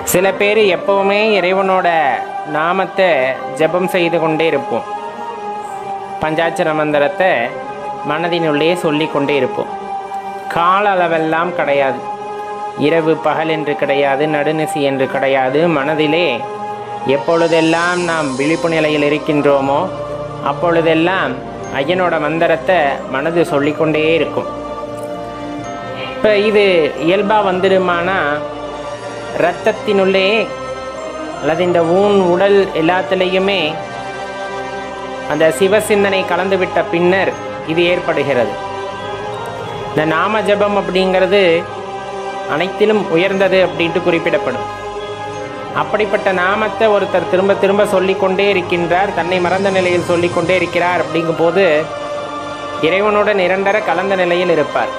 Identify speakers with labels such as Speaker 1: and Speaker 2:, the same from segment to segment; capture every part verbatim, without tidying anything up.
Speaker 1: சில பேர் எப்பவுமே இறைவனோட நாமத்தை ஜெபம் செய்து கொண்டே இருப்போம். பஞ்சாட்சர மந்திரத்தை மனதினுள்ளே சொல்லி கொண்டே இருப்போம். கால அளவெல்லாம் கிடையாது, இரவு பகல் என்று கிடையாது, நடுநிசி என்று கிடையாது. மனதிலே எப்பொழுதெல்லாம் நாம் விழிப்பு நிலையில் இருக்கின்றோமோ அப்பொழுதெல்லாம் ஐயனோட மந்திரத்தை மனது சொல்லிக்கொண்டே இருக்கும். இப்போ இது இயல்பாக வந்துடுமானா இரத்தத்தினுள்ளே அல்லது இந்த ஊன் உடல் எல்லாத்துலேயுமே அந்த சிவசிந்தனை கலந்துவிட்ட பின்னர் இது ஏற்படுகிறது. இந்த நாம ஜபம் அப்படிங்கிறது அனைத்திலும் உயர்ந்தது அப்படின்ட்டு குறிப்பிடப்படும். அப்படிப்பட்ட நாமத்தை ஒருத்தர் திரும்ப திரும்ப சொல்லிக்கொண்டே இருக்கின்றார், தன்னை மறந்த நிலையில் சொல்லிக்கொண்டே இருக்கிறார். அப்படிங்கும் போது இறைவனோட நிரந்தர கலந்த நிலையில் இருப்பார்.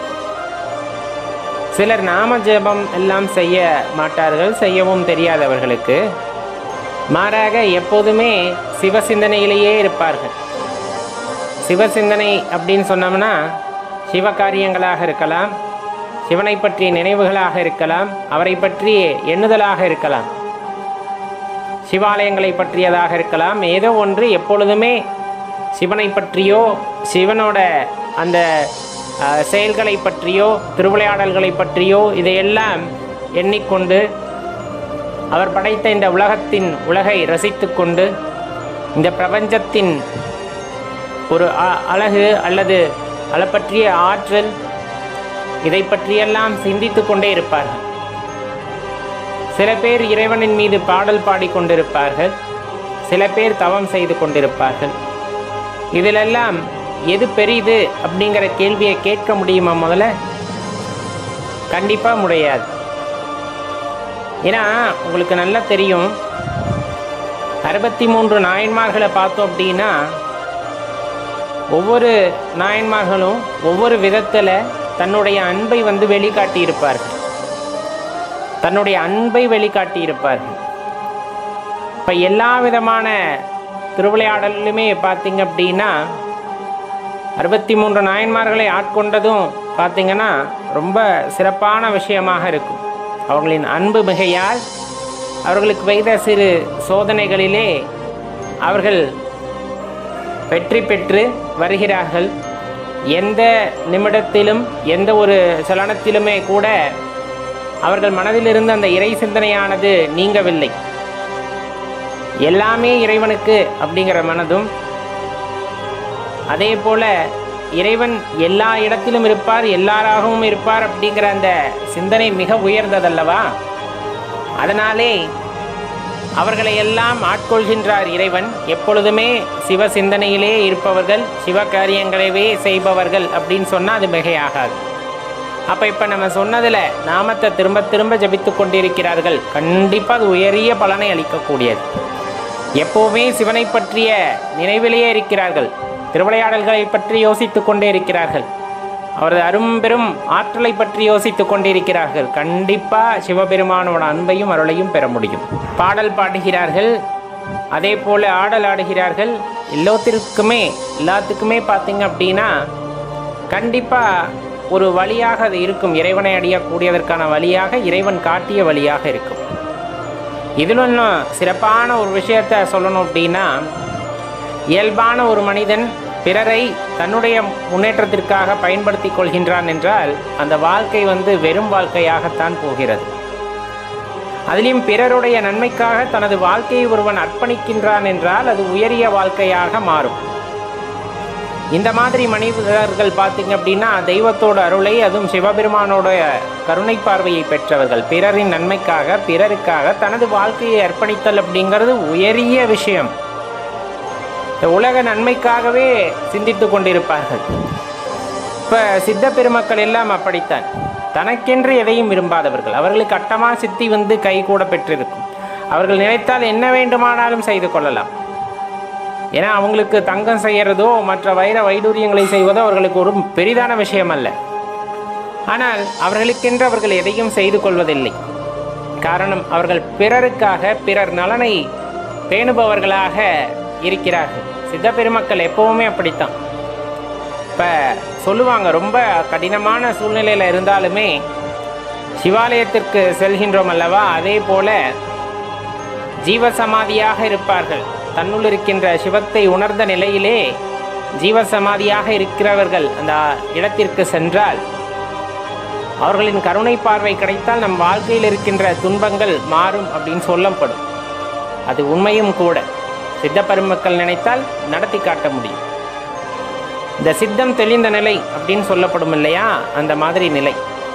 Speaker 1: சிலர் நாம ஜபம் எல்லாம் செய்ய மாட்டார்கள், செய்யவும் தெரியாதவர்களுக்கு. மாறாக எப்போதுமே சிவசிந்தனையிலேயே இருப்பார்கள். சிவசிந்தனை அப்படின்னு சொன்னோம்னா சிவ காரியங்களாக இருக்கலாம், சிவனை பற்றிய நினைவுகளாக இருக்கலாம், அவரை பற்றி எண்ணுதலாக இருக்கலாம், சிவாலயங்களை பற்றியதாக இருக்கலாம். ஏதோ ஒன்று எப்பொழுதுமே சிவனை பற்றியோ சிவனோட அந்த செயல்களை பற்றியோ திருவிளையாடல்களை பற்றியோ இதையெல்லாம் எண்ணிக்கொண்டு அவர் படைத்த இந்த உலகத்தின் உலகை ரசித்து கொண்டு இந்த பிரபஞ்சத்தின் ஒரு அழகு அல்லது அதை பற்றிய ஆற்றல் இதை பற்றியெல்லாம் சிந்தித்து கொண்டே இருப்பார்கள். சில பேர் இறைவனின் மீது பாடல் பாடிக்கொண்டிருப்பார்கள், சில பேர் தவம் செய்து கொண்டிருப்பார்கள். இதிலெல்லாம் எது பெரிது அப்படிங்கிற கேள்வியை கேட்க முடியுமா? முதல்ல கண்டிப்பாக முடியாது. ஏன்னா உங்களுக்கு நல்லா தெரியும், அறுபத்தி மூன்று நாயன்மார்களை பார்த்தோம் அப்படின்னா ஒவ்வொரு நாயன்மார்களும் ஒவ்வொரு விதத்தில் தன்னுடைய அன்பை வந்து வெளிக்காட்டியிருப்பார்கள், தன்னுடைய அன்பை வெளிக்காட்டியிருப்பார்கள். இப்போ எல்லா விதமான திருவிளையாடலுமே பார்த்தீங்க அப்படின்னா அறுபத்தி மூன்று நாயன்மார்களை ஆட்கொண்டதும் பார்த்திங்கன்னா ரொம்ப சிறப்பான விஷயமாக இருக்கும். அவர்களின் அன்பு மிகையால் அவர்களுக்கு வைத்த சிறு சோதனைகளிலே அவர்கள் வெற்றி பெற்று வருகிறார்கள். எந்த நிமிடத்திலும் எந்த ஒரு சலனத்திலுமே கூட அவர்கள் மனதிலிருந்து அந்த இறை சிந்தனையானது நீங்கவில்லை. எல்லாமே இறைவனுக்கு அப்படிங்கிற மனதும், அதே போல இறைவன் எல்லா இடத்திலும் இருப்பார், எல்லாராகவும் இருப்பார் அப்படிங்கிற அந்த சிந்தனை மிக உயர்ந்ததல்லவா. அதனாலே அவர்களை எல்லாம் ஆட்கொள்கின்றார் இறைவன். எப்பொழுதுமே சிவ சிந்தனையிலே இருப்பவர்கள், சிவ காரியங்களவே செய்பவர்கள் அப்படின்னு சொன்னால் அது மிகையாகாது. அப்போ இப்போ நம்ம சொன்னதில் நாமத்தை திரும்ப திரும்ப ஜபித்து கொண்டிருக்கிறார்கள், கண்டிப்பாக அது உயரிய பலனை அளிக்கக்கூடியது. எப்போவுமே சிவனை பற்றிய நினைவிலேயே இருக்கிறார்கள், திருவிளையாடல்களை பற்றி யோசித்து கொண்டே இருக்கிறார்கள், அவரது அரும்பெரும் ஆற்றலை பற்றி யோசித்து கொண்டிருக்கிறார்கள். கண்டிப்பாக சிவபெருமானோட அன்பையும் அருளையும் பெற முடியும். பாடல் பாடுகிறார்கள், அதே போல் ஆடல் ஆடுகிறார்கள். எல்லாத்திற்குமே எல்லாத்துக்குமே பார்த்தீங்க அப்படின்னா கண்டிப்பாக ஒரு வழியாக அது இருக்கும். இறைவனை அடையக்கூடியதற்கான வழியாக இறைவன் காட்டிய வழியாக இருக்கும். இதில் இன்னும் சிறப்பான ஒரு விஷயத்தை சொல்லணும் அப்படின்னா, இயல்பான ஒரு மனிதன் பிறரை தன்னுடைய முன்னேற்றத்திற்காக பயன்படுத்தி கொள்கின்றான் என்றால் அந்த வாழ்க்கை வந்து வெறும் வாழ்க்கையாகத்தான் போகிறது. அதிலும் பிறருடைய நன்மைக்காக தனது வாழ்க்கையை ஒருவன் அர்ப்பணிக்கின்றான் என்றால் அது உயரிய வாழ்க்கையாக மாறும். இந்த மாதிரி மனிதர்கள் பார்த்தீங்க அப்படின்னா தெய்வத்தோட அருளை, அதுவும் சிவபெருமானோட கருணை பார்வையை பெற்றவர்கள். பிறரின் நன்மைக்காக பிறருக்காக தனது வாழ்க்கையை அர்ப்பணித்தல் அப்படிங்கிறது உயரிய விஷயம். உலக நன்மைக்காகவே சிந்தித்து கொண்டிருப்பார்கள். இப்போ சித்த பெருமக்கள் எல்லாம் அப்படித்தான், தனக்கென்று எதையும் விரும்பாதவர்கள். அவர்களுக்கு அட்டமா சித்தி வந்து கை கூட பெற்றிருக்கும். அவர்கள் நினைத்தால் என்ன வேண்டுமானாலும் செய்து கொள்ளலாம். ஏன்னா அவங்களுக்கு தங்கம் செய்கிறதோ மற்ற வைர வைடூரியங்களை செய்வதோ அவர்களுக்கு ஒரு பெரிதான விஷயம் அல்ல. ஆனால் அவர்களுக்கென்று அவர்கள் எதையும் செய்து கொள்வதில்லை. காரணம், அவர்கள் பிறருக்காக பிறர் நலனை பேணுபவர்களாக இருக்கிறார்கள். சித்த பெருமக்கள் எப்பவுமே அப்படித்தான். இப்போ சொல்லுவாங்க, ரொம்ப கடினமான சூழ்நிலையில் இருந்தாலுமே சிவாலயத்திற்கு செல்கின்றோம் அல்லவா, அதே போல ஜீவசமாதியாக இருப்பார்கள். தன்னுள் இருக்கின்ற சிவத்தை உணர்ந்த நிலையிலே ஜீவசமாதியாக இருக்கிறவர்கள் அந்த இடத்திற்கு சென்றால் அவர்களின் கருணை பார்வை கிடைத்தால் நம் வாழ்க்கையில் இருக்கின்ற துன்பங்கள் மாறும் அப்படின்னு சொல்லப்படும். அது உண்மையும் கூட. சித்த பெருமக்கள் நினைத்தால் நடத்தி காட்ட முடியும். இந்த சித்தம் தெளிந்த நிலை அப்படின்னு சொல்லப்படும் இல்லையா, அந்த மாதிரி நிலை.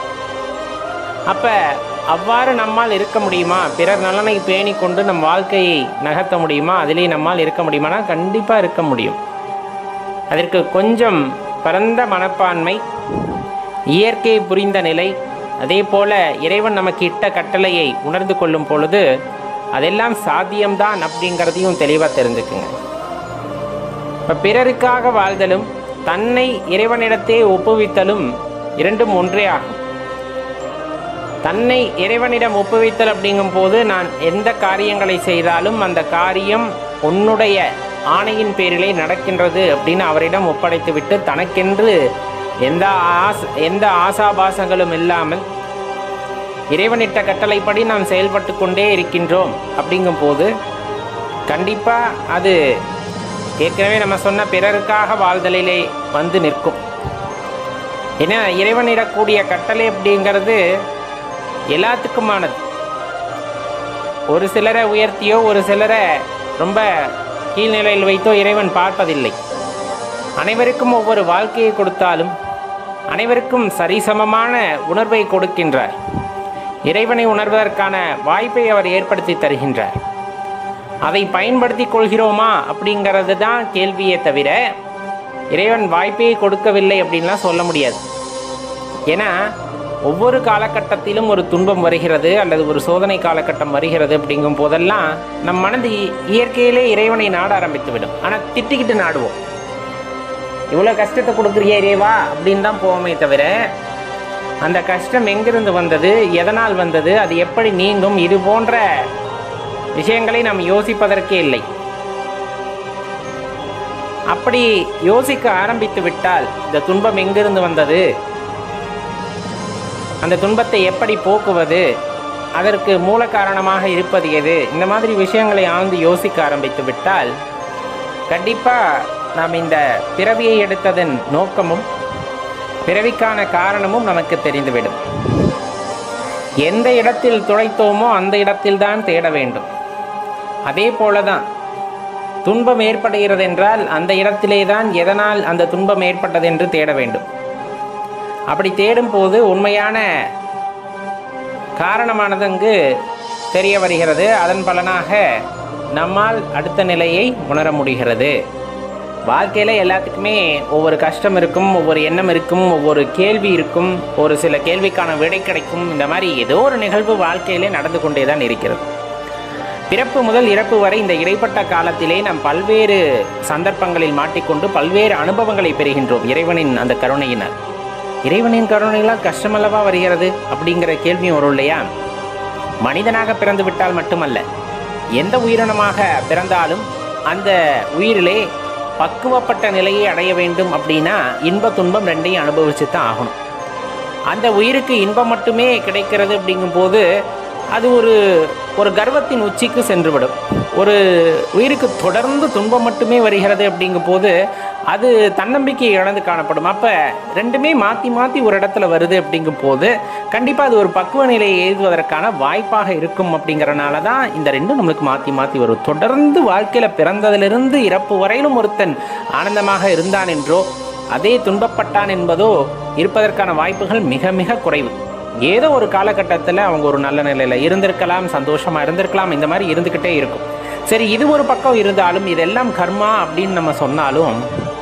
Speaker 1: அப்ப அவ்வாறு நம்மால் இருக்க முடியுமா? பிறர் நலனை பேணி கொண்டு நம் வாழ்க்கையை நகர்த்த முடியுமா? அதிலே நம்மால் இருக்க முடியுமானா கண்டிப்பாக இருக்க முடியும். அதற்கு கொஞ்சம் பரந்த மனப்பான்மை, இயற்கையை புரிந்த நிலை, அதே போல இறைவன் நமக்கு இட்ட கட்டளையை உணர்ந்து கொள்ளும் பொழுது அதெல்லாம் சாத்தியம்தான் அப்படிங்கிறதையும் தெளிவாக தெரிஞ்சுக்குங்க. இப்போ பிறருக்காக வாழ்தலும் தன்னை இறைவனிடத்தே ஒப்புவித்தலும் இரண்டும் ஒன்றே ஆகும். தன்னை இறைவனிடம் ஒப்புவித்தல் அப்படிங்கும் போது நான் எந்த காரியங்களை செய்தாலும் அந்த காரியம் உன்னுடைய ஆணையின் பேரிலே நடக்கின்றது அப்படின்னு அவரிடம் ஒப்படைத்து விட்டு தனக்கென்று எந்த ஆச எந்த ஆசாபாசங்களும் இல்லாமல் இறைவனிட்ட கட்டளைப்படி நாம் செயல்பட்டு கொண்டே இருக்கின்றோம் அப்படிங்கும் போது கண்டிப்பாக அது ஏற்கனவே நம்ம சொன்ன பிறருக்காக வாழ்தலிலே வந்து நிற்கும். ஏன்னா இறைவனிடக்கூடிய கட்டளை அப்படிங்கிறது எல்லாத்துக்குமானது. ஒரு சிலரை உயர்த்தியோ ஒரு சிலரை ரொம்ப கீழ்நிலையில் வைத்தோ இறைவன் பார்ப்பதில்லை. அனைவருக்கும் ஒவ்வொரு வாழ்க்கையை கொடுத்தாலும் அனைவருக்கும் சரிசமமான உணர்வை கொடுக்கின்றார். இறைவனை உணர்வதற்கான வாய்ப்பை அவர் ஏற்படுத்தி தருகின்றார். அதை பயன்படுத்தி கொள்கிறோமா அப்படிங்கிறது தான் கேள்வியே தவிர இறைவன் வாய்ப்பையை கொடுக்கவில்லை அப்படின்லாம் சொல்ல முடியாது. ஏன்னா ஒவ்வொரு காலகட்டத்திலும் ஒரு துன்பம் வருகிறது அல்லது ஒரு சோதனை காலகட்டம் வருகிறது அப்படிங்கும் போதெல்லாம் நம் மனது இயற்கையிலே இறைவனை நாட ஆரம்பித்துவிடும். ஆனால் திட்டிக்கிட்டு நாடுவோம். இவ்வளோ கஷ்டத்தை கொடுக்குறிய இறைவா அப்படின்னு தான் போவோமே தவிர அந்த கஷ்டம் எங்கிருந்து வந்தது, எதனால் வந்தது, அது எப்படி நீங்கும், இது போன்ற விஷயங்களை நாம் யோசிப்பதற்கே இல்லை. அப்படி யோசிக்க ஆரம்பித்து விட்டால் இந்த துன்பம் எங்கிருந்து வந்தது, அந்த துன்பத்தை எப்படி போக்குவது, அதற்கு மூல காரணமாக இருப்பது எது, இந்த மாதிரி விஷயங்களை ஆழ்ந்து யோசிக்க ஆரம்பித்து விட்டால் கண்டிப்பாக நாம் இந்த பிறவியை எடுத்ததன் நோக்கமும் பிறவிக்கான காரணமும் நமக்கு தெரிந்துவிடும். எந்த இடத்தில் துளைத்தோமோ அந்த இடத்தில்தான் தேட வேண்டும். அதே போலதான் துன்பம் ஏற்படுகிறது என்றால் அந்த இடத்திலே தான் எதனால் அந்த துன்பம் ஏற்பட்டது என்று தேட வேண்டும். அப்படி தேடும் போது உண்மையான காரணமானது அங்கு தெரிய வருகிறது. அதன் பலனாக நம்மால் அடுத்த நிலையை உணர முடிகிறது. வாழ்க்கையில் எல்லாத்துக்குமே ஒவ்வொரு கஷ்டம் இருக்கும், ஒவ்வொரு எண்ணம் இருக்கும், ஒவ்வொரு கேள்வி இருக்கும், ஒரு சில கேள்விக்கான விடை கிடைக்கும். இந்த மாதிரி ஏதோ ஒரு நிகழ்வு வாழ்க்கையிலே நடந்து கொண்டே தான் இருக்கிறது. பிறப்பு முதல் இறப்பு வரை இந்த இடைப்பட்ட காலத்திலே நாம் பல்வேறு சந்தர்ப்பங்களில் மாட்டிக்கொண்டு பல்வேறு அனுபவங்களை பெறுகின்றோம் இறைவனின் அந்த கருணையினால். இறைவனின் கருணைகளால் கஷ்டமல்லவா வருகிறது அப்படிங்கிற கேள்வியும் வரும் இல்லையா? மனிதனாக பிறந்து விட்டால் மட்டுமல்ல, எந்த உயிரினமாக பிறந்தாலும் அந்த உயிரிலே பக்குவப்பட்ட நிலையை அடைய வேண்டும் அப்படின்னா இன்ப துன்பம் ரெண்டையும் அனுபவிச்சு தான் ஆகணும். அந்த உயிருக்கு இன்பம் மட்டுமே கிடைக்கிறது அப்படிங்கும்போது அது ஒரு ஒரு கர்வத்தின் உச்சிக்கு சென்றுவிடும். ஒரு உயிருக்கு தொடர்ந்து துன்பம் மட்டுமே வருகிறது அப்படிங்கும் போது அது தன்னம்பிக்கை இழந்து காணப்படும். அப்போ ரெண்டுமே மாற்றி மாற்றி ஒரு இடத்துல வருது அப்படிங்கும் போது கண்டிப்பாக அது ஒரு பக்குவ நிலையை எழுதுவதற்கான வாய்ப்பாக இருக்கும். அப்படிங்கிறனால தான் இந்த ரெண்டும் நம்மளுக்கு மாற்றி மாற்றி வரும். தொடர்ந்து வாழ்க்கையில் பிறந்ததிலிருந்து இறப்பு வரையிலும் ஒருத்தன் ஆனந்தமாக இருந்தான் என்றோ அதே துன்பப்பட்டான் என்பதோ இருப்பதற்கான வாய்ப்புகள் மிக மிக குறைவு. ஏதோ ஒரு காலகட்டத்தில் அவங்க ஒரு நல்ல நிலையில் இருந்திருக்கலாம், சந்தோஷமாக இருந்திருக்கலாம், இந்த மாதிரி இருந்துக்கிட்டே இருக்கும். சரி, இது ஒரு பக்கம் இருந்தாலும் இதெல்லாம் கர்மா அப்படின்னு நம்ம சொன்னாலும்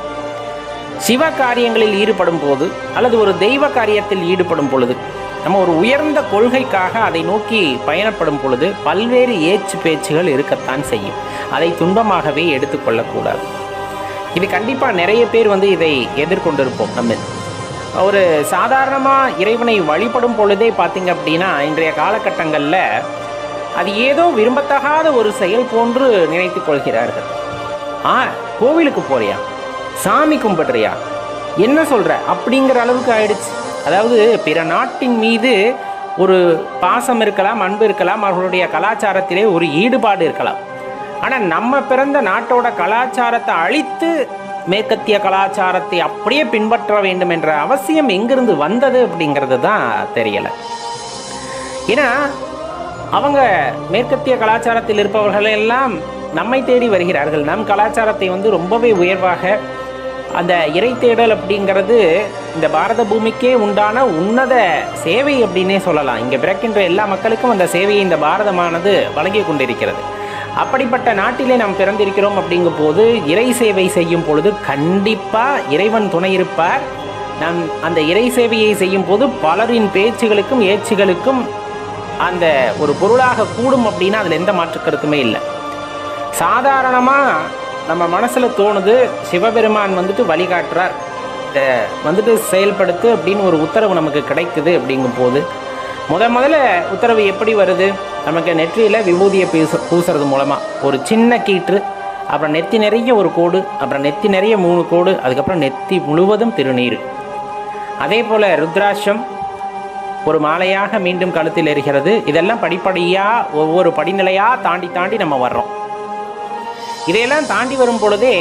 Speaker 1: சிவ காரியங்களில் ஈடுபடும் போது அல்லது ஒரு தெய்வ காரியத்தில் ஈடுபடும் பொழுது நம்ம ஒரு உயர்ந்த கொள்கைக்காக அதை நோக்கி பயணப்படும் பொழுது பல்வேறு ஏச்சு பேச்சுகள் இருக்கத்தான் செய்யும். அதை துன்பமாகவே எடுத்துக்கொள்ளக்கூடாது. இது கண்டிப்பாக நிறைய பேர் வந்து இதை எதிர்கொண்டிருப்போம். நம்ம ஒரு சாதாரணமாக இறைவனை வழிபடும் பொழுதே பார்த்திங்க அப்படின்னா இன்றைய காலகட்டங்களில் அது ஏதோ விரும்பத்தகாத ஒரு செயல் போன்று நினைத்து கொள்கிறார்கள். ஆ கோவிலுக்கு போறியா, சாமி கும்பிடுறியா, என்ன சொல்கிற அப்படிங்கிற அளவுக்கு ஆயிடுச்சு. அதாவது பிற நாட்டின் மீது ஒரு பாசம் இருக்கலாம், அன்பு இருக்கலாம், அவர்களுடைய கலாச்சாரத்திலே ஒரு ஈடுபாடு இருக்கலாம். ஆனால் நம்ம பிறந்த நாட்டோட கலாச்சாரத்தை அழித்து மேற்கத்திய கலாச்சாரத்தை அப்படியே பின்பற்ற வேண்டும் என்ற அவசியம் எங்கிருந்து வந்தது அப்படிங்கிறது தான் தெரியலை. ஏன்னா அவங்க மேற்கத்திய கலாச்சாரத்தில் இருப்பவர்கள் எல்லாம் நம்மை தேடி வருகிறார்கள். நம் கலாச்சாரத்தை வந்து ரொம்பவே உயர்வாக, அந்த இறை தேடல் அப்படிங்கிறது இந்த பாரத பூமிக்கே உண்டான உன்னத சேவை அப்படின்னே சொல்லலாம். இங்கே பிறக்கின்ற எல்லா மக்களுக்கும் அந்த சேவையை இந்த பாரதமானது வழங்கி கொண்டிருக்கிறது. அப்படிப்பட்ட நாட்டிலே நாம் பிறந்திருக்கிறோம் அப்படிங்கும் போது இறை சேவை செய்யும் பொழுது கண்டிப்பாக இறைவன் துணை இருப்பார். நாம் அந்த இறை சேவையை செய்யும் போது பலரின் பேச்சுகளுக்கும் ஏச்சுகளுக்கும் அந்த ஒரு பொருளாக கூடும் அப்படின்னா அதில் எந்த மாற்று கருத்துமே இல்லை. சாதாரணமாக நம்ம மனசில் தோணுது, சிவபெருமான் வந்துட்டு வழிகாட்டுறார், வந்துட்டு செயல்படுத்து அப்படின்னு ஒரு உத்தரவு நமக்கு கிடைக்குது அப்படிங்கும் போது முத முதல்ல உத்தரவு எப்படி வருது? நமக்கு நெற்றியில் விபூதியை பூச பூசுறது மூலமாக ஒரு சின்ன கீற்று, அப்புறம் நெத்தி நிறைய ஒரு கோடு, அப்புறம் நெத்தி நிறைய மூணு கோடு, அதுக்கப்புறம் நெத்தி முழுவதும் திருநீர். அதே போல் ருத்ராட்சம் ஒரு மாலையாக மீண்டும் கழுத்தில் எரிகிறது. இதெல்லாம் படிப்படியாக ஒவ்வொரு படிநிலையாக தாண்டி தாண்டி நம்ம வர்றோம். இதையெல்லாம் தாண்டி வரும் பொழுதே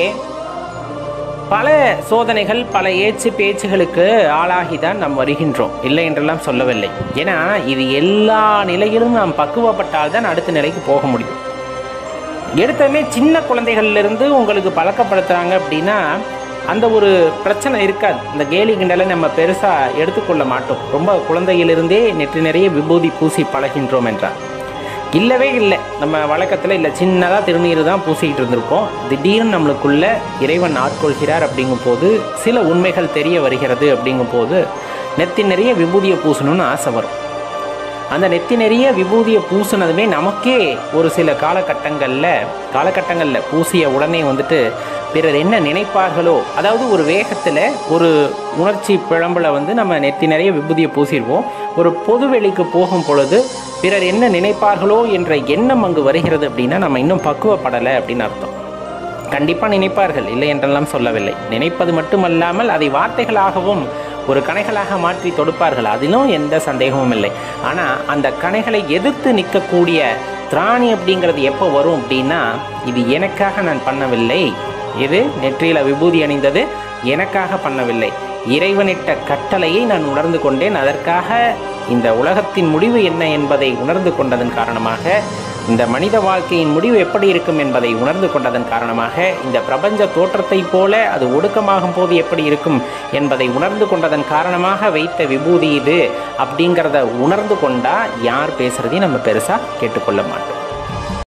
Speaker 1: பல சோதனைகள், பல ஏச்சு பேச்சுகளுக்கு ஆளாகி தான் நாம் வருகின்றோம், இல்லை என்றெல்லாம் சொல்லவில்லை. ஏன்னா இது எல்லா நிலையிலும் நாம் பக்குவப்பட்டால் தான் அடுத்த நிலைக்கு போக முடியும். எடுத்தமே சின்ன குழந்தைகள்லேருந்து உங்களுக்கு பழக்கப்படுத்துகிறாங்க அப்படின்னா அந்த ஒரு பிரச்சனை இருக்காது. இந்த கேலி கிண்டலை நம்ம பெருசாக எடுத்துக்கொள்ள மாட்டோம். ரொம்ப குழந்தையிலிருந்தே நெற்றி நிறைய விபூதி பூசி பழகின்றோம் என்றால் இல்லவே இல்லை. நம்ம வழக்கத்தில் இல்லை, சின்னதாக திருநீர் தான் பூசிக்கிட்டு இருந்திருக்கோம். திடீர்னு நம்மளுக்குள்ள இறைவன் ஆட்கொள்கிறார் அப்படிங்கும் போது சில உண்மைகள் தெரிய வருகிறது. அப்படிங்கும் போது நெத்தி நிறைய விபூதியை பூசணும்னு ஆசை வரும். அந்த நெத்தி நிறைய விபூதியை பூசினதுமே நமக்கே ஒரு சில காலகட்டங்களில் காலகட்டங்களில் பூசிய உடனே வந்துட்டு பிறர் என்ன நினைப்பார்களோ, அதாவது ஒரு வேகத்தில் ஒரு உணர்ச்சி பிழம்பில் வந்து நம்ம நெத்தி நிறைய விபூதியை பூசிடுவோம். ஒரு பொது வெளிக்கு போகும் பொழுது பிறர் என்ன நினைப்பார்களோ என்ற எண்ணம் அங்கு வருகிறது அப்படின்னா நம்ம இன்னும் பக்குவப்படலை அப்படின்னு அர்த்தம். கண்டிப்பாக நினைப்பார்கள், இல்லை என்றெல்லாம் சொல்லவில்லை. நினைப்பது மட்டுமல்லாமல் அதை வார்த்தைகளாகவும் ஒரு கணைகளாக மாற்றி தொடுப்பார்கள், அதிலும் எந்த சந்தேகமும் இல்லை. ஆனால் அந்த கணைகளை எதிர்த்து நிற்கக்கூடிய திராணி அப்படிங்கிறது எப்போ வரும் அப்படின்னா, இது எனக்காக நான் பண்ணவில்லை, இது நெற்றியில் விபூதி அணிந்தது எனக்காக பண்ணவில்லை, இறைவனிட்ட கட்டளையை நான் உணர்ந்து கொண்டேன், அதற்காக இந்த உலகத்தின் முடிவு என்ன என்பதை உணர்ந்து கொண்டதன் காரணமாக, இந்த மனித வாழ்க்கையின் முடிவு எப்படி இருக்கும் என்பதை உணர்ந்து கொண்டதன் காரணமாக, இந்த பிரபஞ்ச தோற்றத்தை போல அது ஒடுக்கமாகும் போது எப்படி இருக்கும் என்பதை உணர்ந்து கொண்டதன் காரணமாக வைத்த விபூதி இது அப்படிங்கிறத உணர்ந்து கொண்டா யார் பேசுறதையும் நம்ம பெருசாக கேட்டுக்கொள்ள மாட்டோம்.